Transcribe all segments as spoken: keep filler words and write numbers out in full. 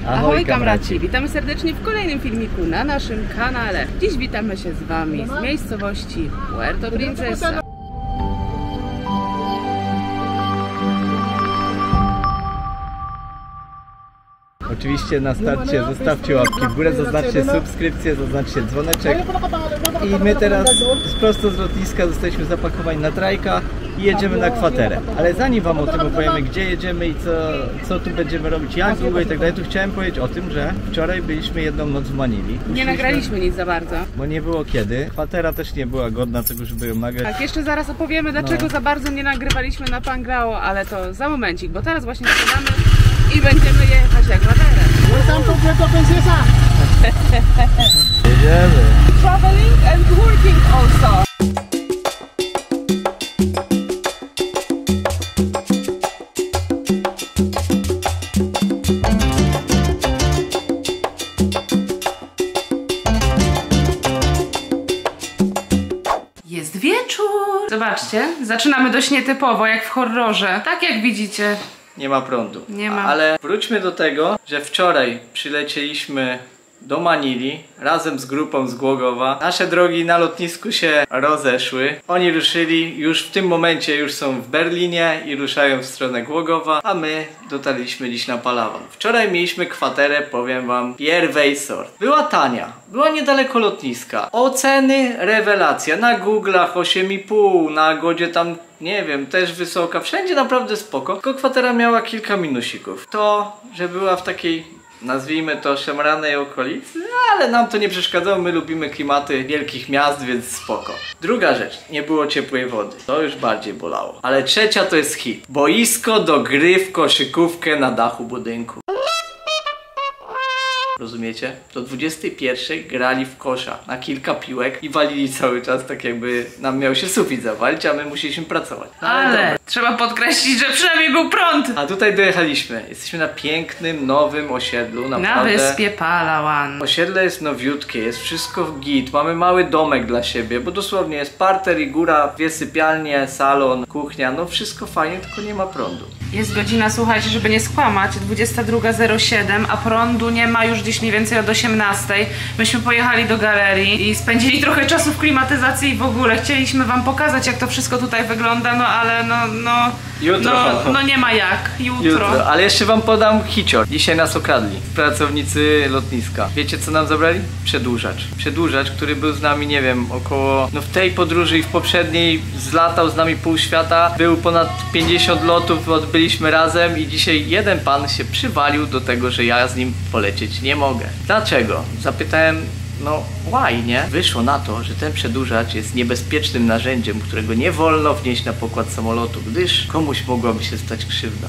Ahoj, Ahoj kamraci, witamy serdecznie w kolejnym filmiku na naszym kanale. Dziś witamy się z wami z miejscowości Puerto Princesa. Oczywiście na starcie zostawcie łapki w górę, zaznaczcie subskrypcję, zaznaczcie dzwoneczek. I my teraz prosto z lotniska zostaliśmy zapakowani na trajka i jedziemy na kwaterę. Ale zanim wam o tym opowiemy, gdzie jedziemy i co, co tu będziemy robić, jak długo i tak dalej, to chciałem powiedzieć o tym, że wczoraj byliśmy jedną noc w Manili. Nie nagraliśmy nic za bardzo. Bo nie było kiedy. Kwatera też nie była godna tego, żeby ją nagrać. Tak, jeszcze zaraz opowiemy, dlaczego no. za bardzo nie nagrywaliśmy na Pangrao, ale to za momencik, bo teraz właśnie siadamy i będziemy jechać jak kwaterę. Jedziemy. Traveling and working also. Jest wieczór. Zobaczcie, zaczynamy dość nietypowo, jak w horrorze. Tak jak widzicie. Nie ma prądu. Nie ma. Ale wróćmy do tego, że wczoraj przylecieliśmy do Manili razem z grupą z Głogowa. Nasze drogi na lotnisku się rozeszły. Oni ruszyli, już w tym momencie już są w Berlinie i ruszają w stronę Głogowa, a my dotarliśmy dziś na Palawan. Wczoraj mieliśmy kwaterę, powiem wam, pierwej sort. Była tania, była niedaleko lotniska. Oceny rewelacja. Na Google'ach osiem i pół, na Agodzie tam nie wiem, też wysoka. Wszędzie naprawdę spoko. Tylko kwatera miała kilka minusików. To, że była w takiej, nazwijmy to, szemranej okolicy, ale nam to nie przeszkadzało, my lubimy klimaty wielkich miast, więc spoko. Druga rzecz, nie było ciepłej wody, to już bardziej bolało. Ale trzecia to jest hit. Boisko do gry w koszykówkę na dachu budynku. Rozumiecie? Do dwudziestej pierwszej grali w kosza na kilka piłek i walili cały czas, tak jakby nam miał się sufit zawalić, a my musieliśmy pracować. No, ale ale trzeba podkreślić, że przynajmniej był prąd. A tutaj dojechaliśmy. Jesteśmy na pięknym, nowym osiedlu. Naprawdę. Na wyspie Palawan. Osiedle jest nowiutkie, jest wszystko w git. Mamy mały domek dla siebie, bo dosłownie jest parter i góra, dwie sypialnie, salon, kuchnia. No wszystko fajnie, tylko nie ma prądu. Jest godzina, słuchajcie, żeby nie skłamać, dwudziesta druga zero siedem, a prądu nie ma już gdzieś mniej więcej od osiemnastej. Myśmy pojechali do galerii i spędzili trochę czasu w klimatyzacji i w ogóle chcieliśmy wam pokazać, jak to wszystko tutaj wygląda, no ale no, no, jutro. no, no nie ma jak, jutro. jutro. Ale jeszcze wam podam hicior. Dzisiaj nas okradli pracownicy lotniska. Wiecie co nam zabrali? Przedłużacz. Przedłużacz, który był z nami, nie wiem, około, no w tej podróży i w poprzedniej zlatał z nami pół świata. Był ponad pięćdziesiąt lotów, odbyliśmy razem i dzisiaj jeden pan się przywalił do tego, że ja z nim polecieć nie mogę. Dlaczego? Zapytałem, no why, nie? Wyszło na to, że ten przedłużacz jest niebezpiecznym narzędziem, którego nie wolno wnieść na pokład samolotu, gdyż komuś mogłaby się stać krzywda.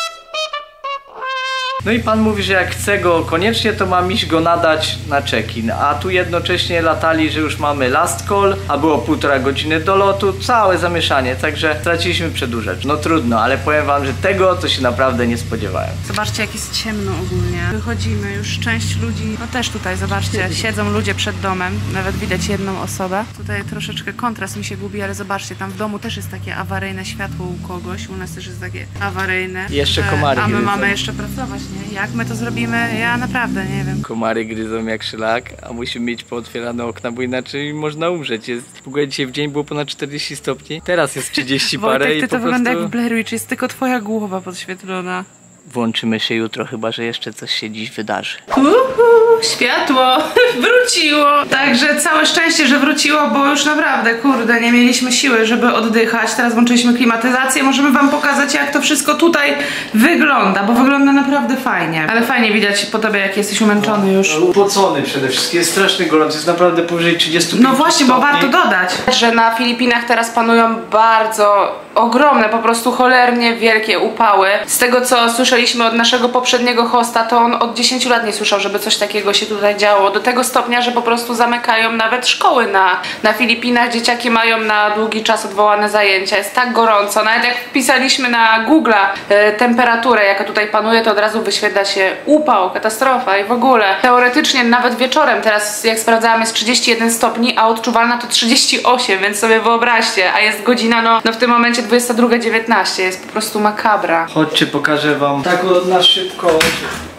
No i pan mówi, że jak chce go koniecznie, to mam iść go nadać na check-in. A tu jednocześnie latali, że już mamy last call, a było półtora godziny do lotu. Całe zamieszanie, także straciliśmy przedłużacz. No trudno, ale powiem wam, że tego to się naprawdę nie spodziewałem. Zobaczcie, jak jest ciemno ogólnie. Wychodzimy, już część ludzi, no też tutaj, zobaczcie, siedzą ludzie przed domem. Nawet widać jedną osobę. Tutaj troszeczkę kontrast mi się gubi, ale zobaczcie, tam w domu też jest takie awaryjne światło u kogoś. U nas też jest takie awaryjne. I jeszcze komary A my gryzą. mamy jeszcze pracować. Jak my to zrobimy? Ja naprawdę nie wiem. Komary gryzą jak szlak, a musimy mieć pootwierane okna, bo inaczej można umrzeć. Jest, w ogóle dzisiaj w dzień było ponad czterdzieści stopni, teraz jest trzydzieści parę. Wojtek, ty i to po wygląda prostu... jak w Blair Witch, jest tylko twoja głowa podświetlona. Włączymy się jutro, chyba że jeszcze coś się dziś wydarzy. Uhu, światło wróciło. Także całe szczęście, że wróciło, bo już naprawdę, kurde, nie mieliśmy siły, żeby oddychać. Teraz włączyliśmy klimatyzację. Możemy wam pokazać, jak to wszystko tutaj wygląda, bo wygląda naprawdę fajnie. Ale fajnie widać po tobie, jak jesteś umęczony już. No, upocony przede wszystkim, jest straszny gorąc, jest naprawdę powyżej trzydziestu pięciu No właśnie, stopni. bo warto dodać, że na Filipinach teraz panują bardzo ogromne, po prostu cholernie wielkie upały. Z tego, co słyszeliśmy od naszego poprzedniego hosta, to on od dziesięciu lat nie słyszał, żeby coś takiego się tutaj działo. Do tego stopnia, że po prostu zamykają nawet szkoły na, na Filipinach. Dzieciaki mają na długi czas odwołane zajęcia. Jest tak gorąco. Nawet jak wpisaliśmy na Google'a e, temperaturę, jaka tutaj panuje, to od razu wyświetla się upał, katastrofa i w ogóle. Teoretycznie nawet wieczorem, teraz jak sprawdzałam, jest trzydzieści jeden stopni, a odczuwalna to trzydzieści osiem, więc sobie wyobraźcie. A jest godzina, no, no w tym momencie dwudziesta druga dziewiętnaście. Jest po prostu makabra. Chodźcie, pokażę wam tak na szybko,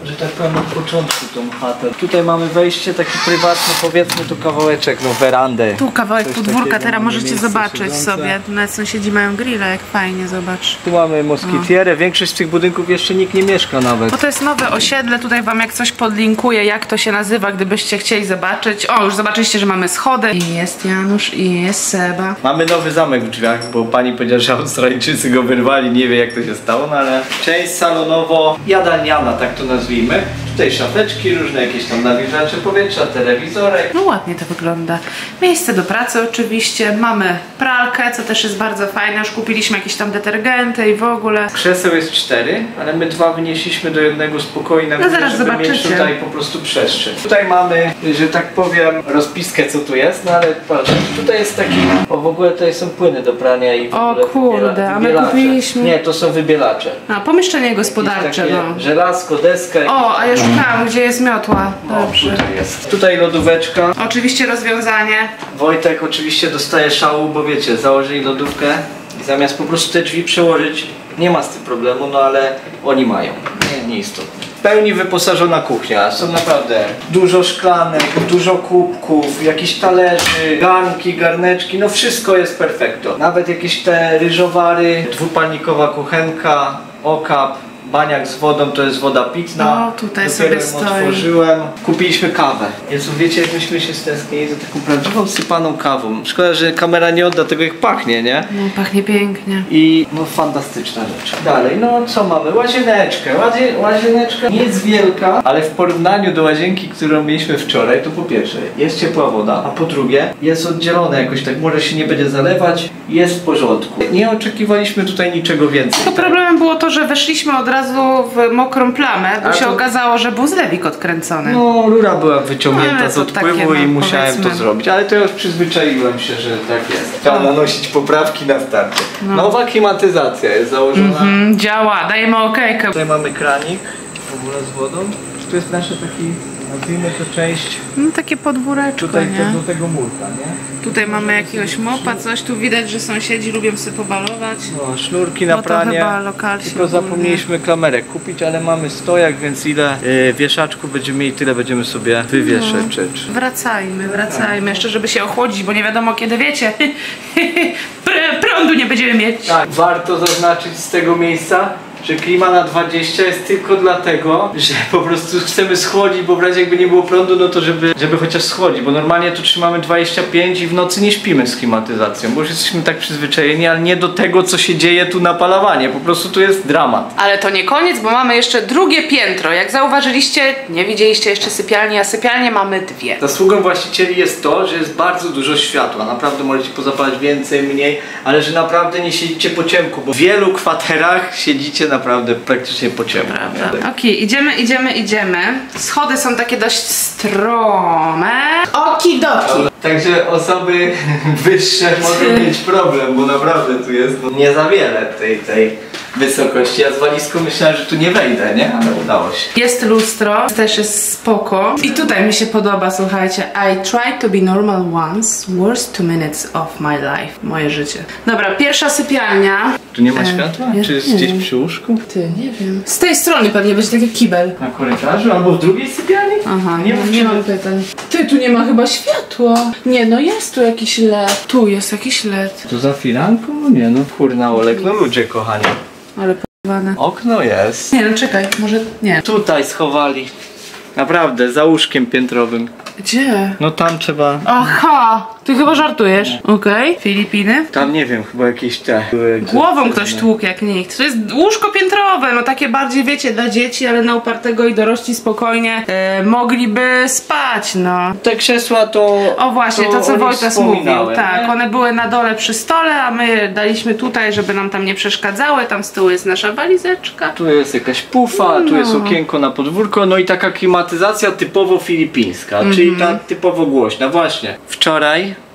że tak powiem, od początku tą chatę. Tutaj mamy wejście takie prywatne, powiedzmy tu kawałeczek, no werandę. Tu kawałek Coś podwórka, takiego, teraz mamy możecie miejsce zobaczyć siedzące. sobie. Nawet sąsiedzi mają grilla, jak fajnie, zobacz. Tu mamy moskitierę, większość z tych budynków jeszcze nikt nie mieszka nawet. Bo to jest nowe osiedle, tutaj wam jak coś podlinkuję, jak to się nazywa, gdybyście chcieli zobaczyć. O, już zobaczyliście, że mamy schody. I jest Janusz, i jest Seba. Mamy nowy zamek w drzwiach, bo pani powiedziała, że Australijczycy go wyrwali, nie wie jak to się stało, no ale część salonowo-jadalniana, tak to nazwijmy. Tutaj szafeczki, różne jakieś tam nawilżacze powietrza, telewizorek. No ładnie to wygląda. Miejsce do pracy oczywiście, mamy pralkę, co też jest bardzo fajne. Już kupiliśmy jakieś tam detergenty i w ogóle. Krzeseł jest cztery, ale my dwa wynieśliśmy do jednego spokoju, na No zaraz żeby zobaczycie. mieć tutaj po prostu przestrzeń. Tutaj mamy, że tak powiem, rozpiskę co tu jest, no ale patrz, tutaj jest taki, o w ogóle tutaj są płyny do prania i w O ogóle kurde, wybiela- a my wybielacze. kupiliśmy- Nie, to są wybielacze. A, pomieszczenie Jakieś gospodarcze, takie no. żelazko, deska. O, a ja szukałam, gdzie jest miotła. Dobrze. Tutaj jest. Tutaj lodóweczka. Oczywiście rozwiązanie. Wojtek oczywiście dostaje szału, bo wiecie, założyli lodówkę i zamiast po prostu te drzwi przełożyć, nie ma z tym problemu, no ale oni mają. Nie, nieistotne. W pełni wyposażona kuchnia, są naprawdę dużo szklanek, dużo kubków, jakieś talerzy, garnki, garneczki, no wszystko jest perfekto. Nawet jakieś te ryżowary, dwupalnikowa kuchenka, okap. Baniak z wodą, to jest woda pitna. O, tutaj Dopiero sobie ją stoi. otworzyłem. Kupiliśmy kawę. Jezu, wiecie, jak myśmy się stęsknili za taką prawdziwą sypaną kawą. Szkoda, że kamera nie odda tego, jak pachnie, nie? No, pachnie pięknie. I no fantastyczna rzecz. Dalej, no co mamy? Łazieneczkę. Łazie, łazieneczka nie jest wielka, ale w porównaniu do łazienki, którą mieliśmy wczoraj, to po pierwsze jest ciepła woda, a po drugie jest oddzielone jakoś tak, może się nie będzie zalewać, jest w porządku. Nie oczekiwaliśmy tutaj niczego więcej. To problemem było to, że weszliśmy od razu w mokrą plamę, bo A się to- okazało, że był zlewik odkręcony. No, rura była wyciągnięta Ale z to odpływu takie, no, i musiałem powiedzmy. to zrobić, ale to już przyzwyczaiłem się, że tak jest. Trzeba nanosić poprawki na starcie. Nowa klimatyzacja jest założona. Mm, działa, dajemy okejkę. Tutaj mamy kranik w ogóle z wodą. To jest nasza taki, nazwijmy to część No, takie podwóreczko, tutaj nie? do tego murka, nie? Tutaj mamy jakiegoś mopa, coś. Tu widać, że sąsiedzi lubią sobie pobalować. No, sznurki na Bo to pranie. chyba lokal się Tylko ogólnie- zapomnieliśmy klamerek kupić, ale mamy stojak, więc ile y, wieszaczków będziemy mieli, tyle będziemy sobie wywieszać rzeczy. Wracajmy, wracajmy. Jeszcze, żeby się ochłodzić, bo nie wiadomo kiedy, wiecie, pr- prądu nie będziemy mieć. Tak, warto zaznaczyć z tego miejsca, że klima na dwadzieścia jest tylko dlatego, że po prostu chcemy schłodzić, bo w razie jakby nie było prądu, no to żeby, żeby chociaż schłodzić, bo normalnie tu trzymamy dwadzieścia pięć i w nocy nie śpimy z klimatyzacją, bo już jesteśmy tak przyzwyczajeni, ale nie do tego, co się dzieje tu na palawanie, po prostu tu jest dramat. Ale to nie koniec, bo mamy jeszcze drugie piętro. Jak zauważyliście, nie widzieliście jeszcze sypialni, a sypialnie mamy dwie. Zasługą właścicieli jest to, że jest bardzo dużo światła, naprawdę możecie pozapalać więcej, mniej, ale że naprawdę nie siedzicie po ciemku, bo w wielu kwaterach siedzicie naprawdę praktycznie po ciemku. Prawda. Okej, idziemy, idziemy, idziemy. Schody są takie dość strome. Okidoki. Także osoby wyższe mogą mieć problem, bo naprawdę tu jest no, nie za wiele tej, tej wysokości. Ja z walizką myślałem, że tu nie wejdę, nie? Ale udało się. Jest lustro, też jest spoko. I tutaj mi się podoba, słuchajcie. I tried to be normal once, worst two minutes of my life. Moje życie. Dobra, pierwsza sypialnia. Tu nie ma E, światła? ja Czy jest nie gdzieś wiem. przy łóżku? Ty, nie wiem. Z tej strony pewnie będzie taki kibel. Na korytarzu? Albo w drugiej sypialni? Aha, nie, nie, wiem, nie czy- mam pytań. Ty, tu nie ma chyba światła. Nie, no jest tu jakiś L E D. Tu jest jakiś L E D. Tu za firanką? No nie no, kurna Olek, no ludzie kochani. Ale p***wane. Okno jest. Nie no, czekaj, może nie. Tutaj schowali. Naprawdę, za łóżkiem piętrowym. Gdzie? No tam trzeba... Aha, ty chyba żartujesz. Okej. Filipiny. Tam nie wiem, chyba jakieś te... były Głową ktoś tłukł jak nikt. To jest łóżko piętrowe, no takie bardziej, wiecie, dla dzieci, ale na upartego i dorośli spokojnie e, mogliby spać, no. Te krzesła to... O właśnie, to, To co o nich Wojtas mówił, wspominałem, tak, nie? one były na dole przy stole, a my je daliśmy tutaj, żeby nam tam nie przeszkadzały, tam z tyłu jest nasza walizeczka. Tu jest jakaś pufa, tu No. jest okienko na podwórko, no i taka klimatyzacja typowo filipińska, Mhm. czyli ta typowo głośna. Właśnie, wczoraj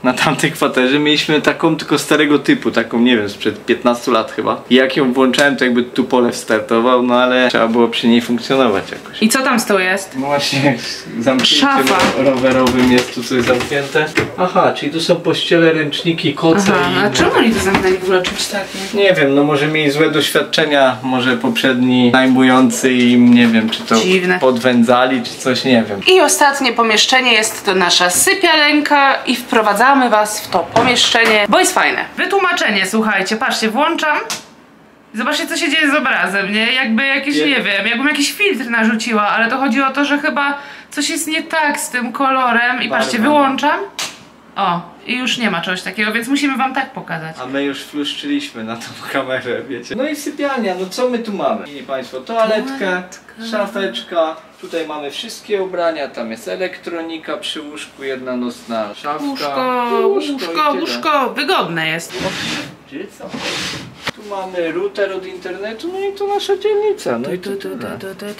na tamtej kwaterze mieliśmy taką tylko starego typu, taką nie wiem, sprzed piętnastu lat chyba. I jak ją włączałem, to jakby tu polew startował, no ale trzeba było przy niej funkcjonować jakoś. I co tam z tą jest? No właśnie, zamknięciem Szafa. rowerowym jest tu coś zamknięte. Aha, czyli tu są pościele, ręczniki, koce. Aha, i a inne. czemu oni to zamknęli w ogóle czymś takim? Nie wiem, no może mieli złe doświadczenia, może poprzedni najmujący im, nie wiem, czy to Dziwne. podwędzali, czy coś, nie wiem. I ostatnie pomieszczenie jest to nasza sypialenka i wprowadzamy was w to pomieszczenie, bo jest fajne. Wytłumaczenie, słuchajcie, patrzcie, włączam. Zobaczcie, co się dzieje z obrazem, nie? Jakby jakiś, Nie. nie wiem, jakbym jakiś filtr narzuciła, ale to chodzi o to, że chyba coś jest nie tak z tym kolorem. I patrzcie, Barwa. wyłączam. O, i już nie ma czegoś takiego, więc musimy wam tak pokazać. A my już fluszczyliśmy na tą kamerę, wiecie. No i sypialnia, no co my tu mamy? Szanowni Państwo, toaletkę, Toaletka. szafeczka. Tutaj mamy wszystkie ubrania, tam jest elektronika przy łóżku, jedna nocna szafka. Łóżko, Łóżko, łóżko, i tyle. łóżko, wygodne jest. Gdzie co? Tu mamy router od internetu, no i to nasza dzielnica. No i to tyle.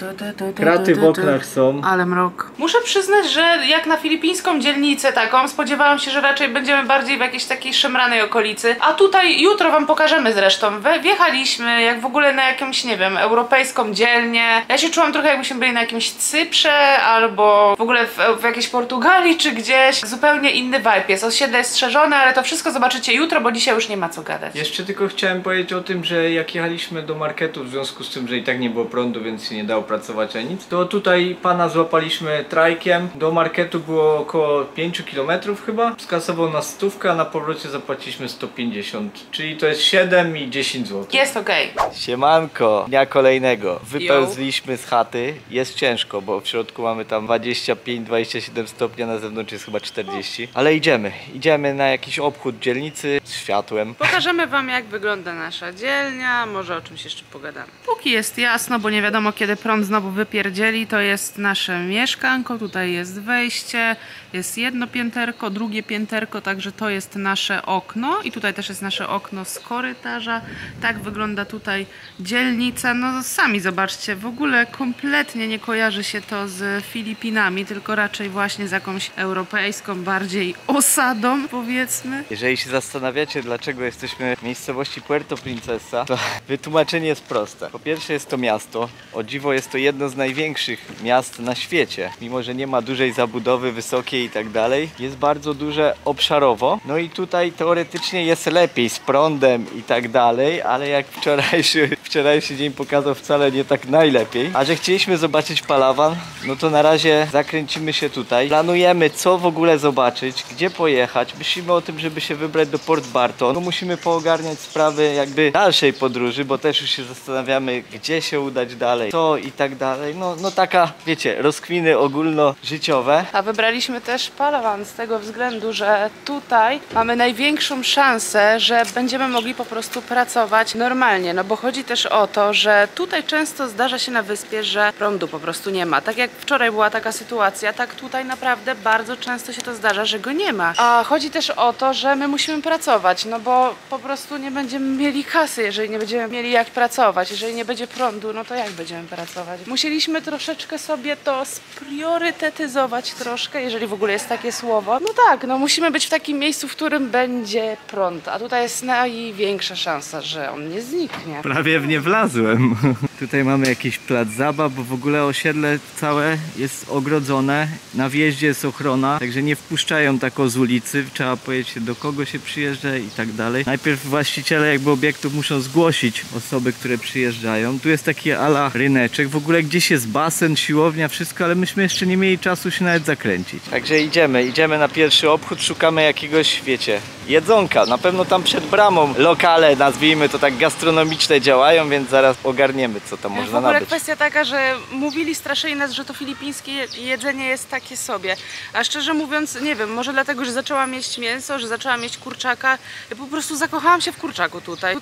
Kraty w oknach są. Ale mrok. Muszę przyznać, że jak na filipińską dzielnicę taką, spodziewałam się, że raczej będziemy bardziej w jakiejś takiej szemranej okolicy. A tutaj jutro wam pokażemy zresztą. We, wjechaliśmy jak w ogóle na jakąś, nie wiem, europejską dzielnię. Ja się czułam trochę jakbyśmy byli na jakimś Cyprze albo w ogóle w, w jakiejś Portugalii czy gdzieś. Zupełnie inny vibe jest. Osiedle jest strzeżone, ale to wszystko zobaczycie jutro, bo dzisiaj już nie ma co gadać. Jeszcze tylko chciałem powiedzieć o tym, że jak jechaliśmy do marketu w związku z tym, że i tak nie było prądu, więc się nie dało pracować ani nic, to tutaj pana złapaliśmy trajkiem. Do marketu było około pięć kilometrów chyba. Skasował nas stówkę, a na powrocie zapłaciliśmy sto pięćdziesiąt, czyli to jest siedem i dziesięć złotych. Jest okej. Siemanko, dnia kolejnego. Wypełzliśmy z chaty. Jest ciężko, bo w środku mamy tam dwadzieścia pięć dwadzieścia siedem stopni, a na zewnątrz jest chyba czterdzieści. Ale idziemy. Idziemy na jakiś obchód dzielnicy z światłem. Pokażemy wam, jak wygląda nasza dzielnia, może o czymś jeszcze pogadamy. Póki jest jasno, bo nie wiadomo kiedy prąd znowu wypierdzieli, to jest nasze mieszkanko, tutaj jest wejście, jest jedno pięterko, drugie pięterko, także to jest nasze okno i tutaj też jest nasze okno z korytarza. Tak wygląda tutaj dzielnica, no sami zobaczcie, w ogóle kompletnie nie kojarzy się to z Filipinami, tylko raczej właśnie z jakąś europejską bardziej osadą, powiedzmy. Jeżeli się zastanawiacie, dlaczego jesteśmy w miejscowości Puerto Princesa, to wytłumaczenie jest proste. Po pierwsze jest to miasto. O dziwo jest to jedno z największych miast na świecie. Mimo że nie ma dużej zabudowy, wysokiej i tak dalej. Jest bardzo duże obszarowo. No i tutaj teoretycznie jest lepiej z prądem i tak dalej, ale jak wczorajszy, wczorajszy dzień pokazał, wcale nie tak najlepiej. A że chcieliśmy zobaczyć Palawan, no to na razie zakręcimy się tutaj. Planujemy co w ogóle zobaczyć, gdzie pojechać. Myślimy o tym, żeby się wybrać do Port Barton. No musimy poogarniać sprawy jakby dalszej podróży, bo też już się zastanawiamy, gdzie się udać dalej, co i tak dalej. No, no taka, wiecie, rozkwiny ogólnożyciowe. A wybraliśmy też Palawan z tego względu, że tutaj mamy największą szansę, że będziemy mogli po prostu pracować normalnie, no bo chodzi też o to, że tutaj często zdarza się na wyspie, że prądu po prostu nie ma. Tak jak wczoraj była taka sytuacja, tak tutaj naprawdę bardzo często się to zdarza, że go nie ma. A chodzi też o to, że my musimy pracować, no bo po prostu nie będziemy mieli kasy, jeżeli nie będziemy mieli jak pracować. Jeżeli nie będzie prądu, no to jak będziemy pracować? Musieliśmy troszeczkę sobie to spriorytetyzować troszkę, jeżeli w ogóle jest takie słowo. No tak, no musimy być w takim miejscu, w którym będzie prąd, a tutaj jest największa szansa, że on nie zniknie. Prawie w nie wlazłem. Tutaj mamy jakiś plac zabaw, bo w ogóle osiedle całe jest ogrodzone. Na wjeździe jest ochrona, także nie wpuszczają tak z ulicy. Trzeba powiedzieć, do kogo się przyjeżdża i tak dalej. Najpierw właściciele jakby obiektów muszą zgłosić osoby, które przyjeżdżają. Tu jest taki ala ryneczek. W ogóle gdzieś jest basen, siłownia, wszystko, ale myśmy jeszcze nie mieli czasu się nawet zakręcić. Także idziemy, idziemy na pierwszy obchód, szukamy jakiegoś, wiecie, jedzonka. Na pewno tam przed bramą lokale, nazwijmy to tak, gastronomiczne działają, więc zaraz ogarniemy, co tam można W ogóle nabyć. kwestia taka, że mówili, straszyli nas, że to filipińskie jedzenie jest takie sobie. A szczerze mówiąc, nie wiem, może dlatego, że zaczęłam jeść mięso, że zaczęłam jeść kurczaka. Ja po prostu zakochałam się w kurczaku tutaj. Tutaj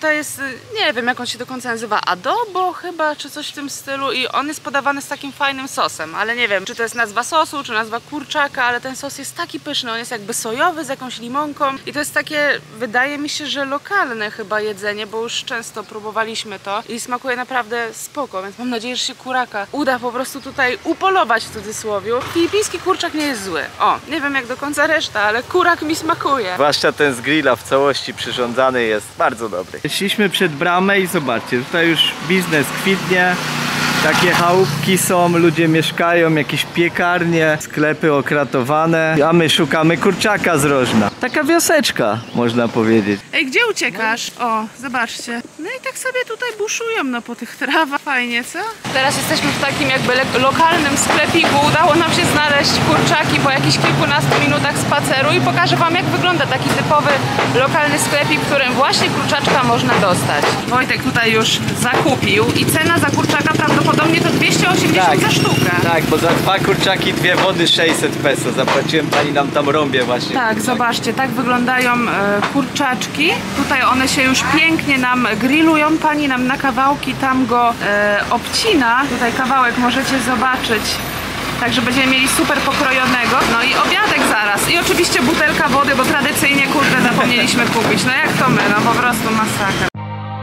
tutaj jest, nie wiem jak on się do końca nazywa, adobo chyba, czy coś w tym stylu i on jest podawany z takim fajnym sosem, ale nie wiem, czy to jest nazwa sosu, czy nazwa kurczaka, ale ten sos jest taki pyszny, on jest jakby sojowy z jakąś limonką i to jest takie, wydaje mi się, że lokalne chyba jedzenie, bo już często próbowaliśmy to i smakuje naprawdę spoko, więc mam nadzieję, że się kuraka uda po prostu tutaj upolować w cudzysłowie. Filipiński kurczak nie jest zły. O, nie wiem jak do końca reszta, ale kurak mi smakuje. Zwłaszcza ten z grilla w całości przyrządzany jest bardzo dobry. Szliśmy przed bramę i zobaczcie, tutaj już biznes kwitnie. Takie chałupki są, ludzie mieszkają, jakieś piekarnie, sklepy okratowane, a my szukamy kurczaka z Rożna. Taka wioseczka, można powiedzieć. Ej, gdzie uciekasz? O, zobaczcie. No i tak sobie tutaj buszują, no po tych trawach. Fajnie, co? Teraz jesteśmy w takim jakby lokalnym sklepiku. Udało nam się znaleźć kurczaki po jakichś kilkunastu minutach spaceru i pokażę wam, jak wygląda taki typowy lokalny sklepik, w którym właśnie kurczaczka można dostać. Wojtek tutaj już zakupił i cena za kurczaka prawdopodobnie to dwieście osiemdziesiąt Tak. za sztukę. Tak, bo za dwa kurczaki, dwie wody sześćset peso. Zapłaciłem, pani nam tam rąbie właśnie. Tak, kurczaki. zobaczcie, tak wyglądają e, kurczaczki. Tutaj one się już pięknie nam grillują. Pani nam na kawałki tam go e, obcina. Tutaj kawałek możecie zobaczyć. Także będziemy mieli super pokrojonego. No i obiadek zaraz. I oczywiście butelka wody, bo tradycyjnie kurde zapomnieliśmy kupić. No jak to my? No po prostu masakra.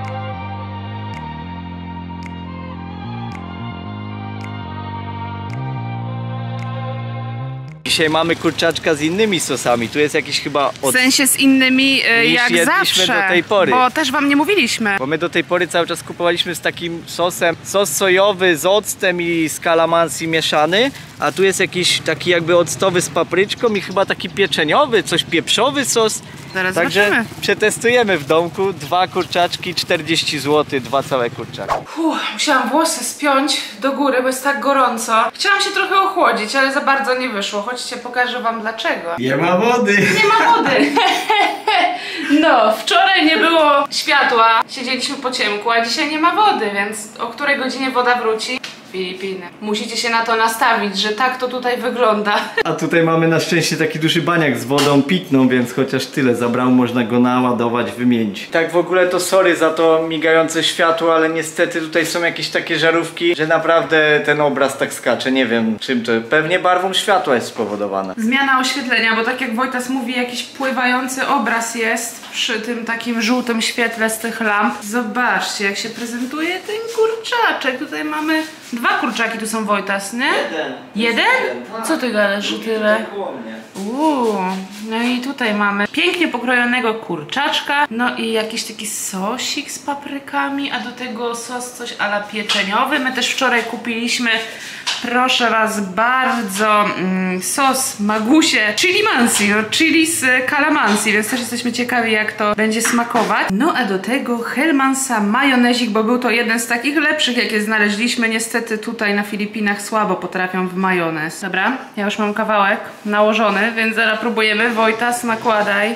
Dzisiaj mamy kurczaczka z innymi sosami. Tu jest jakiś chyba W od... sensie z innymi e, Niż jak jedliśmy zawsze. do tej pory. Bo też wam nie mówiliśmy. Bo my do tej pory cały czas kupowaliśmy z takim sosem, sos sojowy z octem i z kalamansi mieszany, a tu jest jakiś taki jakby octowy z papryczką i chyba taki pieczeniowy, coś pieprzowy sos. Zaraz Także zobaczymy. przetestujemy w domku, dwa kurczaczki, czterdzieści złotych, dwa całe kurczaki. Uff, musiałam włosy spiąć do góry, bo jest tak gorąco. Chciałam się trochę ochłodzić, ale za bardzo nie wyszło. Chodźcie, pokażę wam dlaczego. Nie ma wody! Nie ma wody! No, wczoraj nie było światła, siedzieliśmy po ciemku, a dzisiaj nie ma wody, więc o której godzinie woda wróci? Filipiny. Musicie się na to nastawić, że tak to tutaj wygląda. A tutaj mamy na szczęście taki duży baniak z wodą pitną, więc chociaż tyle zabrał, można go naładować, wymienić. Tak w ogóle to sorry za to migające światło, ale niestety tutaj są jakieś takie żarówki, że naprawdę ten obraz tak skacze. Nie wiem czym to, pewnie barwą światła jest spowodowane. Zmiana oświetlenia, bo tak jak Wojtas mówi, jakiś pływający obraz jest przy tym takim żółtym świetle z tych lamp. Zobaczcie, jak się prezentuje ten kurczaczek. Tutaj mamy dwa kurczaki, tu są, Wojtas, nie? Jeden. Jeden? Co ty gadasz, że tyle? Uuu, no i tutaj mamy pięknie pokrojonego kurczaczka, no i jakiś taki sosik z paprykami, a do tego sos coś a la pieczeniowy. My też wczoraj kupiliśmy, proszę was bardzo, mm, sos magusie chili mansi, no chili z kalamansi, więc też jesteśmy ciekawi jak to będzie smakować. No a do tego Hellmannsa majonezik, bo był to jeden z takich lepszych jakie znaleźliśmy. Niestety tutaj na Filipinach słabo potrafią w majonez. Dobra, ja już mam kawałek nałożony, więc zaraz próbujemy. Wojtas, nakładaj.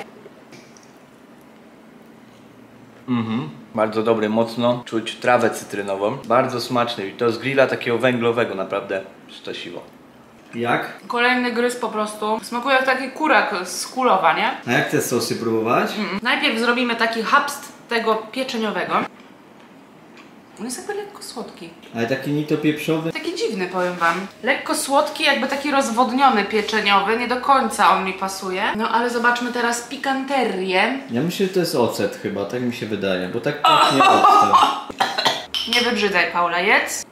Mhm. Bardzo dobry, mocno czuć trawę cytrynową. Bardzo smaczny i to z grilla takiego węglowego, naprawdę szczęśliwo. Jak? Kolejny gryz po prostu. Smakuje jak taki kurak z Kulowa, nie? A jak te sosy próbować? Mm. Najpierw zrobimy taki hapst tego pieczeniowego. On jest jakby lekko słodki. Ale taki ni to pieprzowy? Taki dziwny, powiem wam. Lekko słodki, jakby taki rozwodniony pieczeniowy. Nie do końca on mi pasuje. No ale zobaczmy teraz pikanterię. Ja myślę, że to jest ocet chyba, tak mi się wydaje, bo tak pachnie octem. Nie wybrzydzaj, Paula, jedz.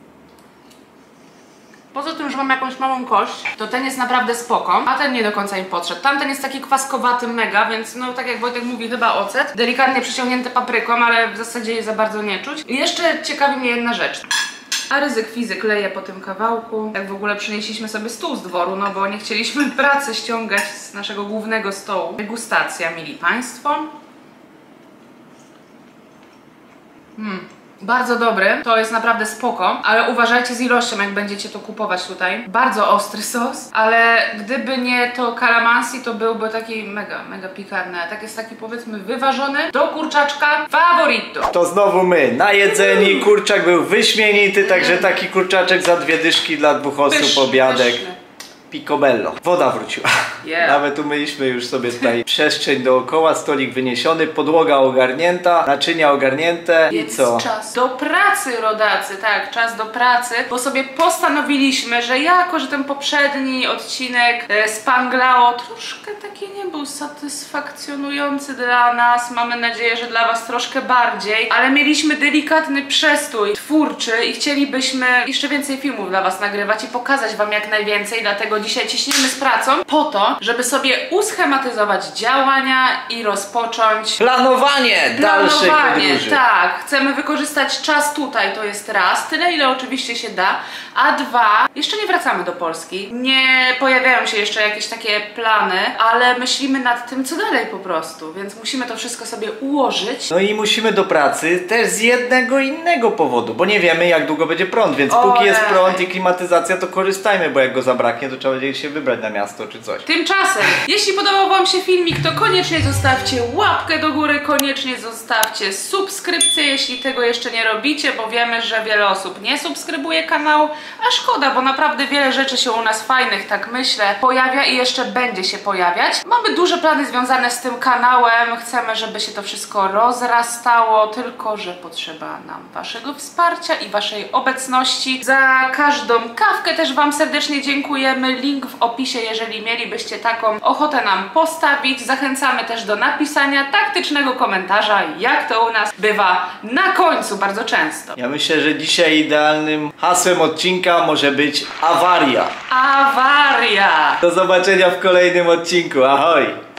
Poza tym, że mam jakąś małą kość, to ten jest naprawdę spoko, a ten nie do końca im podszedł. Tamten jest taki kwaskowaty mega, więc no tak jak Wojtek mówi, chyba ocet. Delikatnie przyciągnięty papryką, ale w zasadzie je za bardzo nie czuć. I jeszcze ciekawi mnie jedna rzecz. A ryzyk fizyk leje po tym kawałku. Jak w ogóle przynieśliśmy sobie stół z dworu, no bo nie chcieliśmy pracy ściągać z naszego głównego stołu. Degustacja, mili państwo. Hmm. Bardzo dobry, to jest naprawdę spoko, ale uważajcie z ilością, jak będziecie to kupować tutaj. Bardzo ostry sos, ale gdyby nie to kalamansi, to byłby taki mega, mega pikantny. A tak jest taki, powiedzmy, wyważony do kurczaczka favorito. To znowu my, najedzeni, kurczak był wyśmienity, także taki kurczaczek za dwie dyszki dla dwóch osób, Pyszny, obiadek. pyszny. picobello. Woda wróciła. Yeah. Nawet umyliśmy już sobie tutaj przestrzeń dookoła, stolik wyniesiony, podłoga ogarnięta, naczynia ogarnięte. Więc i co? czas do pracy, rodacy, tak, czas do pracy, bo sobie postanowiliśmy, że jako, że ten poprzedni odcinek e, Spanglao troszkę taki nie był satysfakcjonujący dla nas, mamy nadzieję, że dla was troszkę bardziej, ale mieliśmy delikatny przestój twórczy i chcielibyśmy jeszcze więcej filmów dla was nagrywać i pokazać wam jak najwięcej, dlatego dzisiaj ciśniemy z pracą po to, żeby sobie uschematyzować działania i rozpocząć Planowanie dalszej podróży. Tak, chcemy wykorzystać czas tutaj, to jest raz, tyle ile oczywiście się da, a dwa, jeszcze nie wracamy do Polski, nie pojawiają się jeszcze jakieś takie plany, ale myślimy nad tym, co dalej po prostu, więc musimy to wszystko sobie ułożyć. No i musimy do pracy też z jednego innego powodu, bo nie wiemy jak długo będzie prąd, więc Ojej. póki jest prąd i klimatyzacja, to korzystajmy, bo jak go zabraknie, to trzeba będzie się wybrać na miasto czy coś. Tymczasem, jeśli podobał wam się filmik, to koniecznie zostawcie łapkę do góry, koniecznie zostawcie subskrypcję, jeśli tego jeszcze nie robicie, bo wiemy, że wiele osób nie subskrybuje kanału, a szkoda, bo naprawdę wiele rzeczy się u nas fajnych, tak myślę, pojawia i jeszcze będzie się pojawiać. Mamy duże plany związane z tym kanałem, chcemy, żeby się to wszystko rozrastało, tylko że potrzeba nam waszego wsparcia i waszej obecności. Za każdą kawkę też wam serdecznie dziękujemy, link w opisie, jeżeli mielibyście taką ochotę nam postawić. Zachęcamy też do napisania taktycznego komentarza, jak to u nas bywa na końcu bardzo często. Ja myślę, że dzisiaj idealnym hasłem odcinka może być awaria. Awaria! Do zobaczenia w kolejnym odcinku. Ahoj!